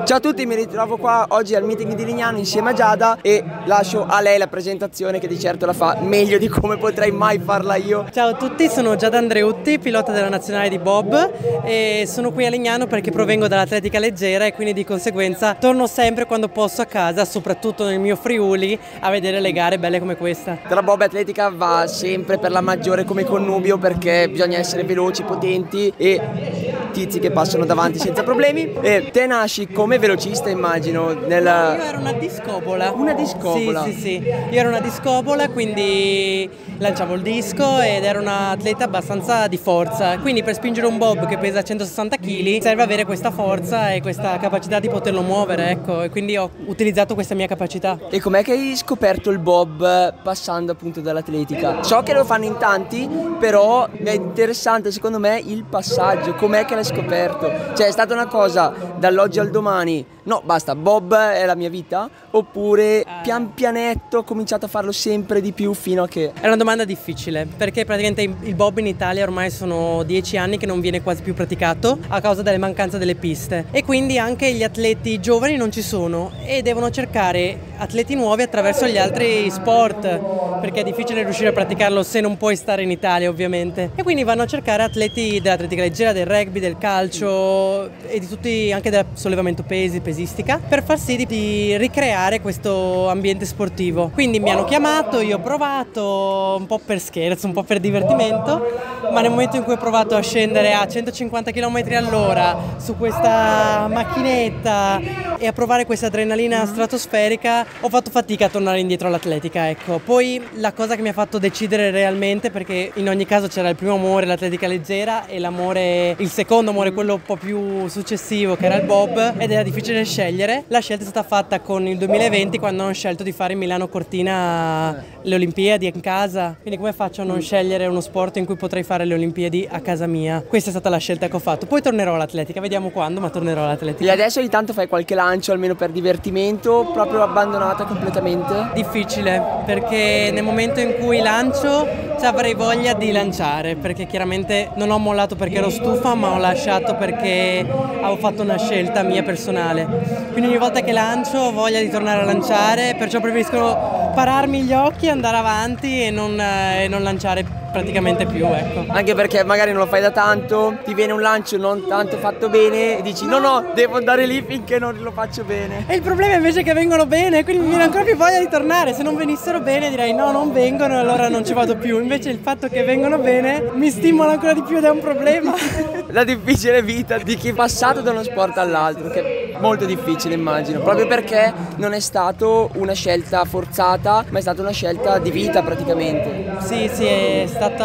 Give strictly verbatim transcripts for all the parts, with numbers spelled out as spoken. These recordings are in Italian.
Ciao a tutti, mi ritrovo qua oggi al meeting di Lignano insieme a Giada e lascio a lei la presentazione che di certo la fa meglio di come potrei mai farla io. Ciao a tutti, sono Giada Andreutti, pilota della nazionale di bob e sono qui a Lignano perché provengo dall'atletica leggera e quindi di conseguenza torno sempre quando posso a casa, soprattutto nel mio Friuli, a vedere le gare belle come questa. Tra bob e atletica va sempre per la maggiore come connubio perché bisogna essere veloci, potenti e tizi che passano davanti senza problemi. E te nasci come velocista, immagino, nella... Io ero una discobola. Una discobola? Sì, sì, sì. Io ero una discobola, quindi lanciavo il disco ed ero un atleta abbastanza di forza. Quindi per spingere un bob che pesa centosessanta chili serve avere questa forza e questa capacità di poterlo muovere, ecco. E quindi ho utilizzato questa mia capacità. E com'è che hai scoperto il bob passando appunto dall'atletica? So che lo fanno in tanti, però è interessante secondo me il passaggio. Com'è che l'hai scoperto? Cioè è stata una cosa dall'oggi al domani, no basta, bob è la mia vita, oppure pian pianetto ho cominciato a farlo sempre di più fino a che... È una domanda difficile perché praticamente il bob in Italia ormai sono dieci anni che non viene quasi più praticato a causa delle mancanze delle piste e quindi anche gli atleti giovani non ci sono e devono cercare atleti nuovi attraverso gli altri sport perché è difficile riuscire a praticarlo se non puoi stare in Italia ovviamente e quindi vanno a cercare atleti dell'atletica leggera, del rugby, del calcio e di tutti, anche del sollevamento pesi, pesistica, per far sì di ricreare questo ambiente sportivo. Quindi mi hanno chiamato, io ho provato un po' per scherzo, un po' per divertimento, ma nel momento in cui ho provato a scendere a centocinquanta chilometri all'ora su questa macchinetta e a provare questa adrenalina stratosferica ho fatto fatica a tornare indietro all'atletica, ecco. Poi la cosa che mi ha fatto decidere realmente, perché in ogni caso c'era il primo amore, l'atletica leggera, e l'amore, il secondo amore, quello un po' più successivo, che era il bob, ed era difficile scegliere. La scelta è stata fatta con il duemilaventi, quando hanno scelto di fare Milano Cortina le Olimpiadi in casa. Quindi come faccio a non scegliere uno sport in cui potrei fare le Olimpiadi a casa mia? Questa è stata la scelta che ho fatto. Poi tornerò all'atletica, vediamo quando, ma tornerò all'atletica. E adesso ogni tanto fai qualche lancio, almeno per divertimento, proprio abbandonata completamente? Difficile, perché nel momento in cui lancio avrei voglia di lanciare, perché chiaramente non ho mollato perché ero stufa, ma ho lasciato perché avevo fatto una scelta mia personale. Quindi ogni volta che lancio ho voglia di tornare a lanciare, perciò preferisco pararmi gli occhi, andare avanti e non, e non lanciare praticamente più, ecco. Anche perché magari non lo fai da tanto, ti viene un lancio non tanto fatto bene e dici no no, devo andare lì finché non lo faccio bene. E il problema è invece che vengono bene, quindi mi viene ancora più voglia di tornare. Se non venissero bene direi no, non vengono e allora non ci vado più. Invece il fatto che vengono bene mi stimola ancora di più ed è un problema. La difficile vita di chi è passato da uno sport all'altro, che è molto difficile immagino, proprio perché non è stato una scelta forzata, ma è stata una scelta di vita praticamente. Sì, sì, è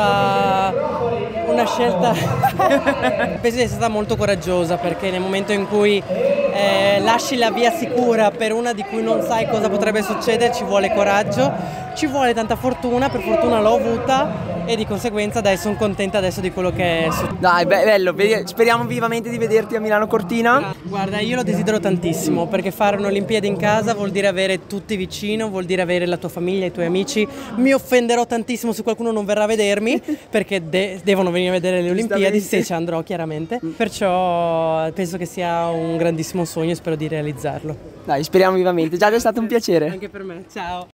stata una scelta, penso sia stata molto coraggiosa, perché nel momento in cui eh, lasci la via sicura per una di cui non sai cosa potrebbe succedere ci vuole coraggio, ci vuole tanta fortuna, per fortuna l'ho avuta e di conseguenza dai, sono contenta adesso di quello che è successo. Dai, be bello, speriamo vivamente di vederti a Milano Cortina. Guarda, io lo desidero tantissimo perché fare un'Olimpiade in casa vuol dire avere tutti vicino, vuol dire avere la tua famiglia, i tuoi amici. Mi offenderò tantissimo se qualcuno non verrà a vedermi perché de devono venire a vedere le Olimpiadi, se ci andrò chiaramente. Perciò penso che sia un grandissimo sogno e spero di realizzarlo. Dai, speriamo vivamente. Già è stato un piacere. Anche per me, ciao.